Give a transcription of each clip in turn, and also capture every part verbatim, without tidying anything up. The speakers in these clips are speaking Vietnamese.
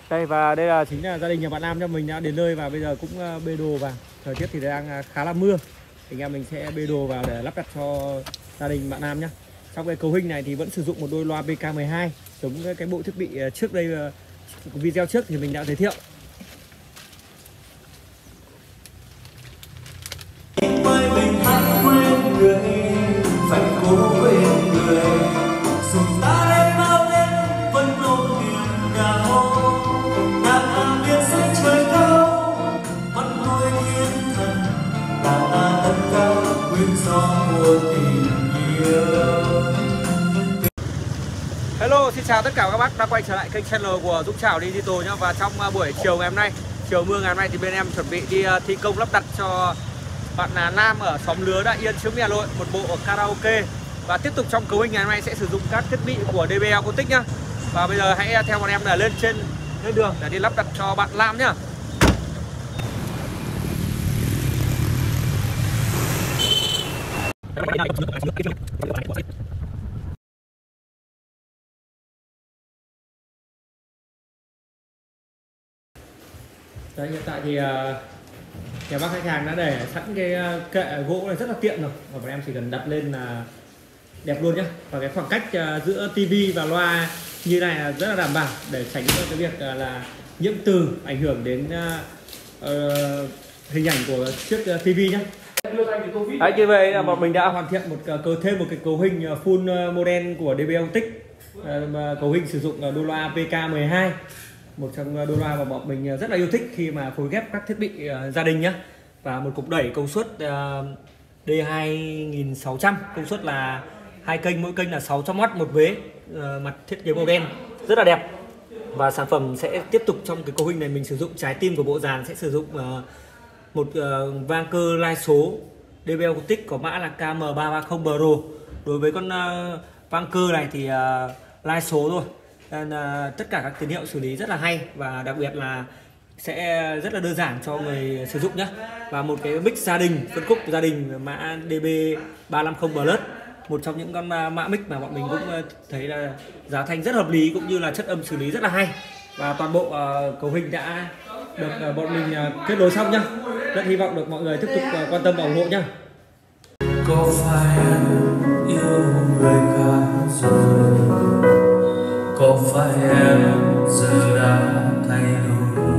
Đây, và đây là chính là gia đình nhà bạn Nam cho mình đã đến nơi và bây giờ cũng bê đồ vào. Thời tiết thì đang khá là mưa, thì anh em mình sẽ bê đồ vào để lắp đặt cho gia đình bạn Nam nhé. Trong cái cấu hình này thì vẫn sử dụng một đôi loa pê ca mười hai, giống cái bộ thiết bị trước đây, video trước thì mình đã giới thiệu. Phải cố quên người dù ta đem bao lên vẫn ôm niềm đau, nàng biết sẽ trời cao vẫn nuôi thiên thần, ta tất cả nguyên do của tình yêu. Hello, xin chào tất cả các bác đã quay trở lại kênh channel của Dũng Chảo Digital nhá. Và trong buổi chiều ngày hôm nay, chiều mưa ngày hôm nay thì bên em chuẩn bị đi thi công lắp đặt cho bạn là Nam ở xóm Lứa Đại Yên, Trương Mỹ, Hà Nội một bộ karaoke. Và tiếp tục trong cấu hình ngày hôm nay sẽ sử dụng các thiết bị của đê bê Acoustic nhá. Và bây giờ hãy theo bọn em là lên trên lên đường để đi lắp đặt cho bạn Nam nhá. Đấy, hiện tại thì uh, nhà bác khách hàng đã để sẵn cái uh, kệ gỗ này rất là tiện rồi, và bọn em chỉ cần đặt lên là đẹp luôn nhé. Và cái khoảng cách uh, giữa tivi và loa như này là rất là đảm bảo để tránh cái việc uh, là nhiễm từ ảnh hưởng đến uh, uh, hình ảnh của chiếc uh, tivi nhé. Đấy, như vậy là bọn mình đã hoàn thiện một uh, thêm một cái cấu hình uh, full uh, model của đê bê Acoustic, uh, cấu hình sử dụng uh, đôi loa pê ca mười hai, một trong đôi loa mà bọn mình rất là yêu thích khi mà phối ghép các thiết bị uh, gia đình nhé. Và một cục đẩy công suất uh, D hai nghìn sáu trăm, công suất là hai kênh, mỗi kênh là sáu trăm oát một vế, uh, mặt thiết kế màu đen rất là đẹp. Và sản phẩm sẽ tiếp tục trong cái cấu hình này mình sử dụng trái tim của bộ dàn sẽ sử dụng uh, một uh, vang cơ lai số đê bê Acoustic có mã là K M ba ba không Pro. Đối với con uh, vang cơ này thì uh, lai số thôi. Nên, uh, tất cả các tín hiệu xử lý rất là hay và đặc biệt là sẽ rất là đơn giản cho người sử dụng nhé. Và một cái mic gia đình, phân khúc gia đình mã D B ba năm không Plus, một trong những con mã mic mà bọn mình cũng thấy là giá thành rất hợp lý cũng như là chất âm xử lý rất là hay. Và toàn bộ uh, cấu hình đã được uh, bọn mình uh, kết nối xong nhá. Rất hy vọng được mọi người tiếp tục uh, quan tâm và ủng hộ nhá. Có phải em yêu người khác rồi? Có phải em giờ đã thay đổi?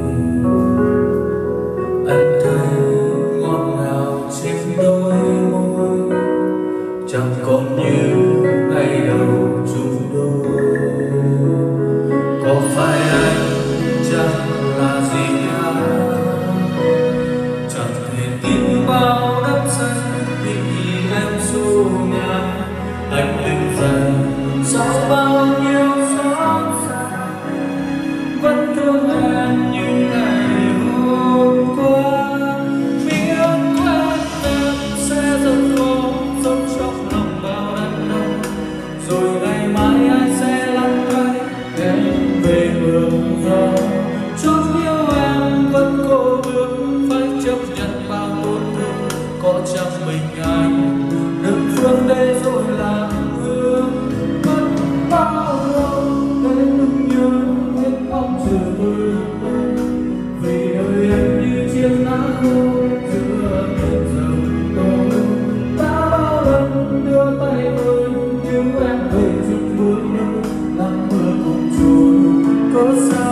Anh thấy ngọt ngào trên đôi môi, chẳng còn như ngày đầu chung đôi. Có phải anh chẳng là gì cả, chẳng thể tin bao đắm say vì em du ngàn. Anh đứng dậy sau bao nhiêu xót xa, vẫn thương em như ngày hôm qua. Biết quên em sẽ rất khó, sống trong lòng bao đắn đau, rồi ngày mai ai sẽ lăn quay em về mường gió. Chút yêu em vẫn cô bước, phải chấp nhận bao tổn thương. Có chẳng mình anh đừng phương để rồi làm hương. Mất bao lâu để đừng nhớ hết mong chờ tôi, vì đời em như chiếc lá khô giữa biển rộng tối. Đã bao lần đưa tay tôi cứu em về chung vui nơi làm mưa cùng trôi. Có sao